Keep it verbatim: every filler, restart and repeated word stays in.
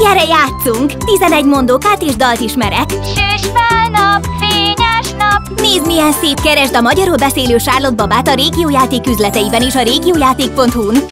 Gyere, játszunk! tizenegy mondókát és dalt ismerek. Süss fel nap, fényes nap. Nézd, milyen szép! Keresd a magyarul beszélő Charlotte babát a régiójáték üzleteiben és a régiójáték pont hu-n.